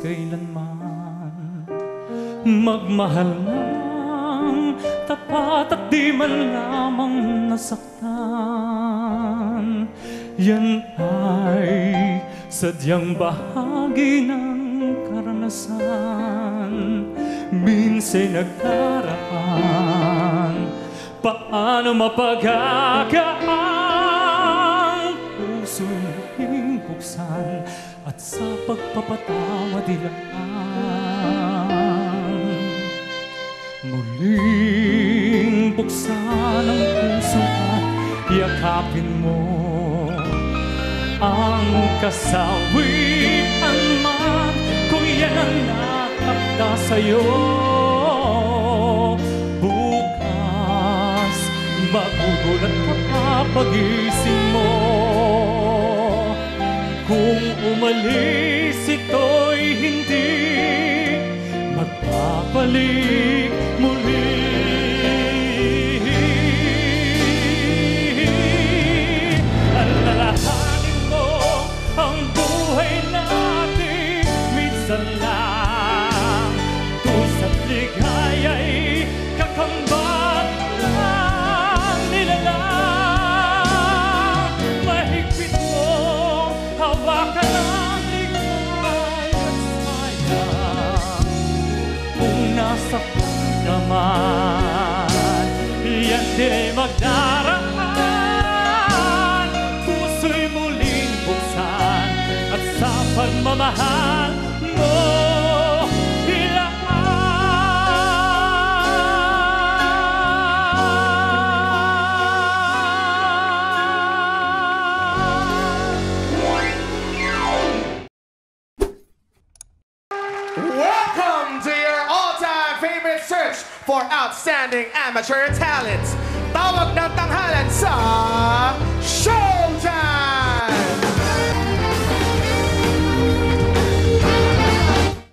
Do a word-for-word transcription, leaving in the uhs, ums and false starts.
kailanman. Magmahal ng tapat at di man lamang nasaktan. Yan ay sadyang bahagi ng karanasan. Minsan nagdaraan, paano mapag-agaan? Puso muling buksan at sa pagpapatawa dilaan. Muling buksan ang puso at yakapin mo ang kasawian man kung yan ang natakda sa'yo. Bukas magugulat ka pa pag-ising mo. Kung umalis ito'y hindi magbabalik muli. Alalahanin mo ang buhay natin minsan lang. Tusa't ligaya'y kakambat lang nila lang. Mahigpit mo hawakan ang ligaya't sayang. Kung nasaktan ka man, yan di magdaraan. Puso'y muling buksan at sa pagmamahal mo for outstanding amateur talent. Tawag ng tanghalan sa